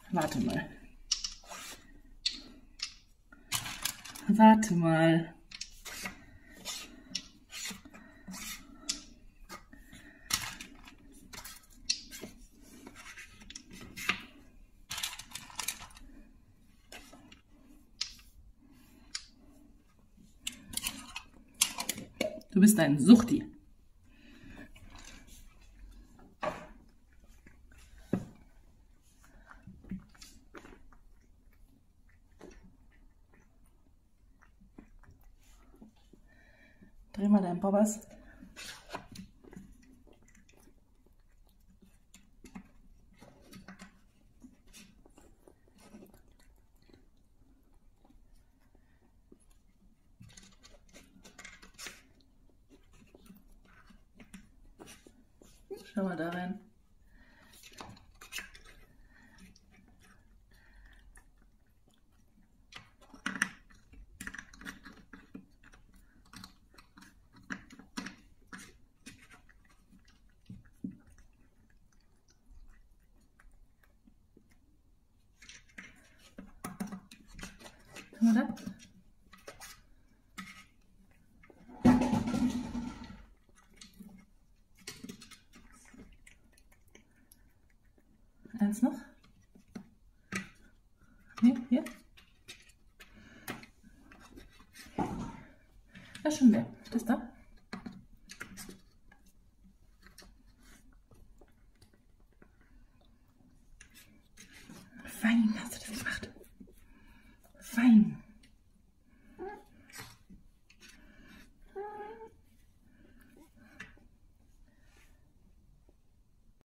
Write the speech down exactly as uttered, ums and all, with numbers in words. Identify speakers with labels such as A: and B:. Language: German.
A: Warte mal. Warte mal. Du bist ein Suchti. Dreh mal deinen Bobbers. Schau mal da rein. Schau mal da. Eins noch. Hier, hier. Das ist schon leer. Das da. Fein hast du das gemacht.